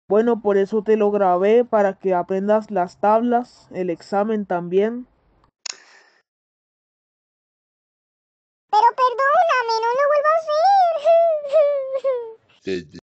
Bueno, por eso te lo grabé, para que aprendas las tablas, el examen también. Pero perdóname, no lo vuelvo a hacer.